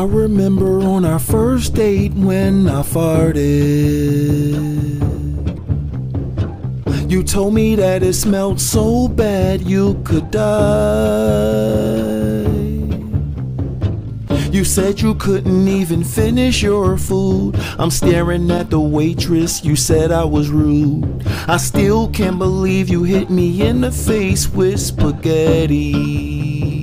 remember on our first date when I farted. You told me that it smelled so bad you could die. You said you couldn't even finish your food. I'm staring at the waitress, you said I was rude. I still can't believe you hit me in the face with spaghetti.